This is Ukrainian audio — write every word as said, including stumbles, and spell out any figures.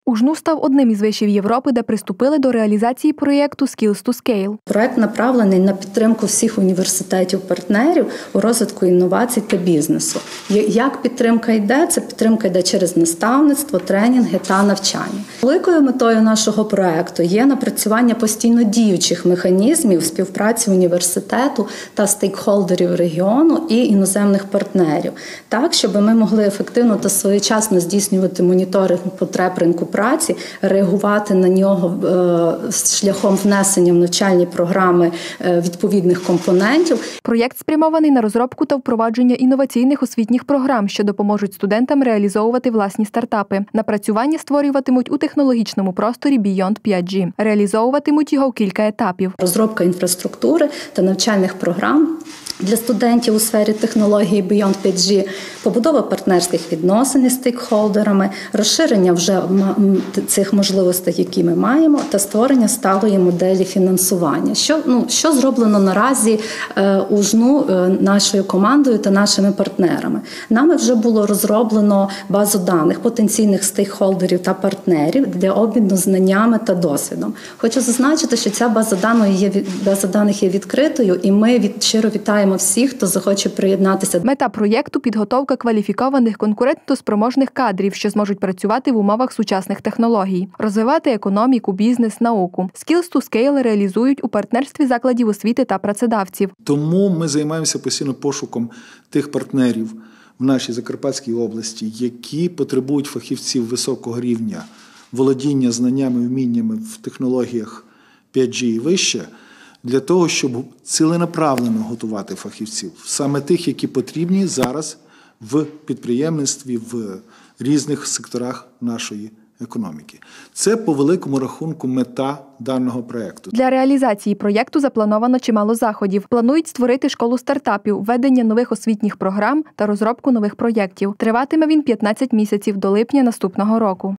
УЖНУ став одним із вишів Європи, де приступили до реалізації проєкту Skills to Scale. Проєкт направлений на підтримку всіх університетів-партнерів у розвитку інновацій та бізнесу. Як підтримка йде? Це підтримка йде через наставництво, тренінги та навчання. Великою метою нашого проєкту є напрацювання постійно діючих механізмів співпраці університету та стейкхолдерів регіону і іноземних партнерів, так, щоб ми могли ефективно та своєчасно здійснювати моніторинг потреб ринку праці, реагувати на нього шляхом внесення в навчальні програми відповідних компонентів. Проєкт спрямований на розробку та впровадження інноваційних освітніх програм, що допоможуть студентам реалізовувати власні стартапи. Напрацювання створюватимуть у технологічному просторі Beyond п'ять джі. Реалізовуватимуть його в кілька етапів. Розробка інфраструктури та навчальних програм для студентів у сфері технології Beyond п'ять джі, побудова партнерських відносин із стейкхолдерами, розширення вже цих можливостей, які ми маємо, та створення сталої моделі фінансування. Що, ну, що зроблено наразі е, у ЖНУ е, нашою командою та нашими партнерами? Нами вже було розроблено базу даних потенційних стейкхолдерів та партнерів для обміну знаннями та досвідом. Хочу зазначити, що ця база даних є, база даних є відкритою, і ми від, щиро вітаємо всіх, хто захоче приєднатися. Мета проєкту – підготовка кваліфікованих конкурентоспроможних кадрів, що зможуть працювати в умовах сучасних технологій, розвивати економіку, бізнес, науку. Skills to Scale реалізують у партнерстві закладів освіти та працедавців. Тому ми займаємося постійно пошуком тих партнерів в нашій Закарпатській області, які потребують фахівців високого рівня володіння знаннями, вміннями в технологіях п'ять джі і вище, для того, щоб ціленаправлено готувати фахівців, саме тих, які потрібні зараз в підприємництві, в різних секторах нашої економіки. Це по великому рахунку мета даного проєкту. Для реалізації проєкту заплановано чимало заходів. Планують створити школу стартапів, введення нових освітніх програм та розробку нових проєктів. Триватиме він п'ятнадцять місяців до липня наступного року.